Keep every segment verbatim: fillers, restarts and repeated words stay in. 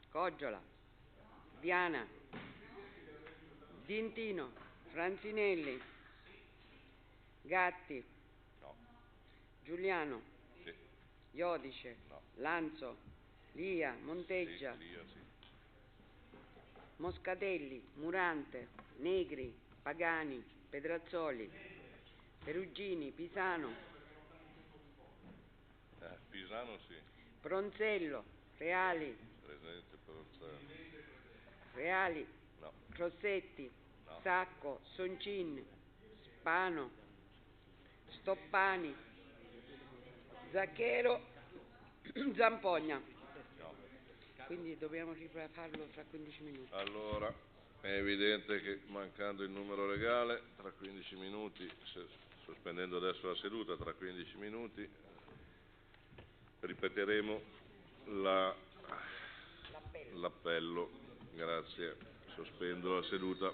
Coggiola, Diana, Dintino, Franzinelli, Gatti, No. Giuliano, Sì. Iodice, No. Lanzo, Lia, Monteggia, Sì, Lia, sì. Moscatelli, Murante, Negri, Pagani, Pedrazzoli, Perugini, Pisano, Eh, Pisano sì. Pronzello, Reali, Presente per Reali, No. Rossetti, No. Sacco, Soncin, Spano, Stoppani, Zacchero, Zampogna. No. Quindi dobbiamo rifarlo fra quindici minuti. Allora, è evidente che mancando il numero legale, tra quindici minuti, se, sospendendo adesso la seduta, tra quindici minuti, ripeteremo la, l'appello. Grazie. Sospendo la seduta.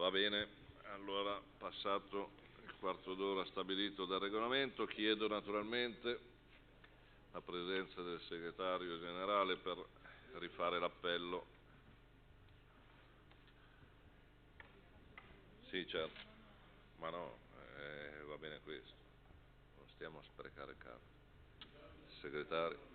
Va bene, allora passato il quarto d'ora stabilito dal regolamento, chiedo naturalmente la presenza del segretario generale per rifare l'appello. Sì, certo, ma no, eh, va bene questo, non stiamo a sprecare carta. Segretario.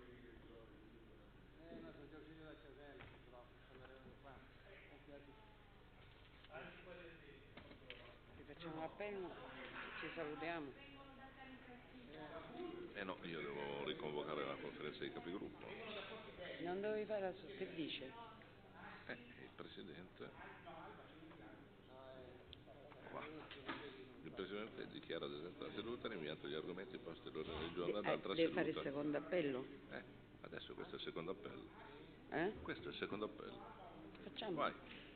Facciamo l'appello, ci salutiamo. Eh no, io devo riconvocare la conferenza dei capigruppo. Non dovevi fare la... che dice? Eh, il Presidente... Va. Il Presidente dichiara deserta la seduta, rinviato gli argomenti posti all'ordine del giorno ad De- altra eh, deve seduta. fare il secondo appello? Eh, adesso questo è il secondo appello. Eh? Questo è il secondo appello. Facciamo. Vai.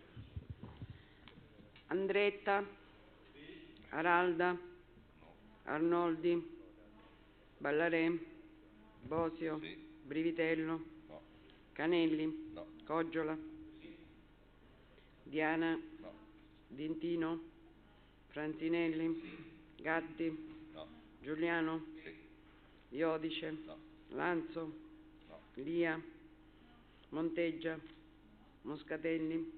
Andretta, Aralda, Arnoldi, Ballarè, Bosio, Sì. Brivitello, No. Canelli, No. Coggiola, Diana, No. Dintino, Franzinelli, Gatti, No. Giuliano, Sì. Iodice, No. Lanzo, No. Lia, Monteggia, Moscatelli,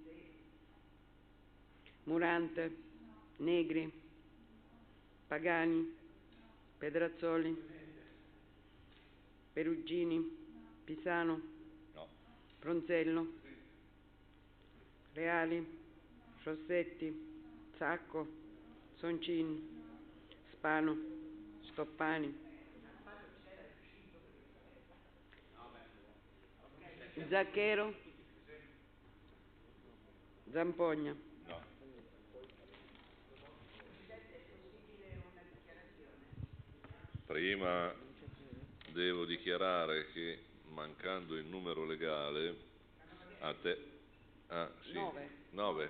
Murante, Negri, Pagani, Pedrazzoli, Perugini, Pisano, No. Pronzello, Reali, Rossetti, Sacco, Soncini, Spano, Stoppani, Zacchero, Zampogna. No. Prima devo dichiarare che mancando il numero legale a te ah, sì. Nove. Nove.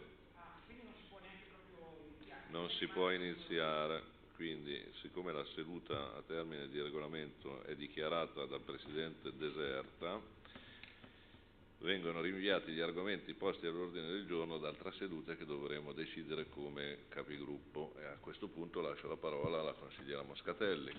Non si può iniziare, quindi siccome la seduta a termine di regolamento è dichiarata dal Presidente deserta, vengono rinviati gli argomenti posti all'ordine del giorno ad altra seduta che dovremo decidere come capigruppo, e a questo punto lascio la parola alla consigliera Moscatelli.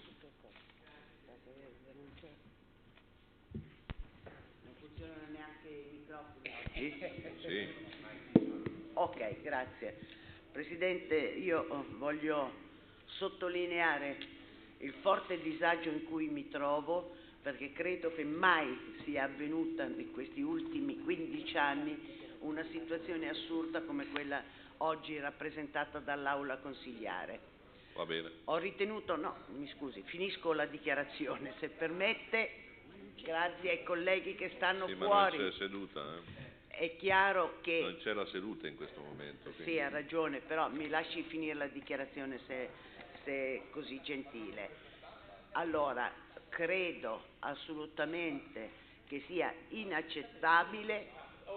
Non funzionano neanche i microfoni oggi? Sì. Ok, grazie. Presidente, io voglio sottolineare il forte disagio in cui mi trovo, perché credo che mai sia avvenuta in questi ultimi quindici anni una situazione assurda come quella oggi rappresentata dall'aula consigliare. Va bene. Ho ritenuto, no, mi scusi, finisco la dichiarazione, se permette, grazie ai colleghi che stanno Sì, ma fuori. non c'è seduta, eh? È chiaro che... Non c'è la seduta in questo momento. Quindi... Sì, ha ragione, però mi lasci finire la dichiarazione se, se è così gentile. Allora, credo assolutamente che sia inaccettabile...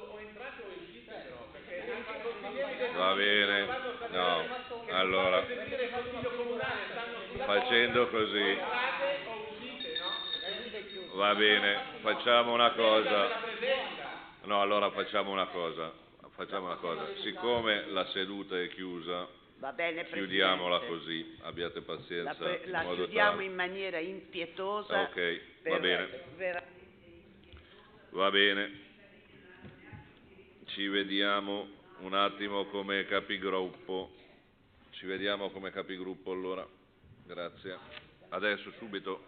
Va bene, no, allora, facendo così, va bene, facciamo una cosa, no, allora facciamo una cosa, facciamo una cosa, siccome la seduta è chiusa, Va bene, chiudiamola Presidente. così, abbiate pazienza. La, pre- in la modo chiudiamo tale. in maniera impietosa. Ok, per, va bene, per... va bene, ci vediamo un attimo come capigruppo, ci vediamo come capigruppo allora, grazie, adesso subito,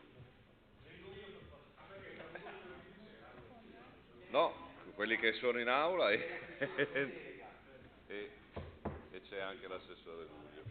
no, quelli che sono in aula e, e, e c'è anche l'assessore Giulio.